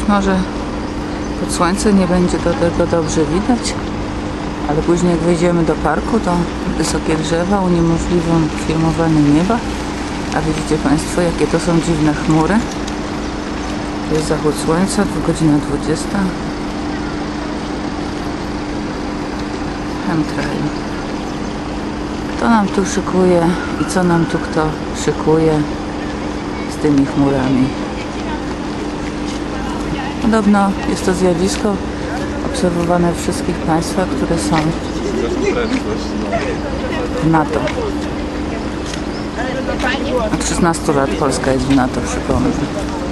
może pod słońce nie będzie do tego dobrze widać, ale później jak wejdziemy do parku, to wysokie drzewa uniemożliwią filmowanie nieba. A widzicie Państwo, jakie to są dziwne chmury. To jest zachód słońca, godzina 20. Chemtrail. Kto nam tu szykuje i co nam tu kto szykuje z tymi chmurami? Podobno jest to zjawisko obserwowane w wszystkich państwach, które są w NATO. Od 16 lat Polska jest w NATO, przypomnę.